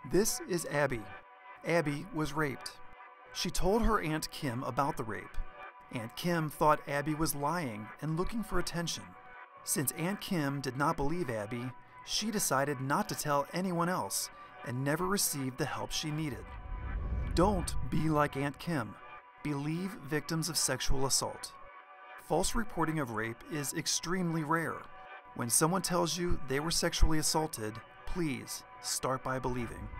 This is Abby. Abby was raped. She told her Aunt Kim about the rape. Aunt Kim thought Abby was lying and looking for attention. Since Aunt Kim did not believe Abby, she decided not to tell anyone else and never received the help she needed. Don't be like Aunt Kim. Believe victims of sexual assault. False reporting of rape is extremely rare. When someone tells you they were sexually assaulted, please start by believing.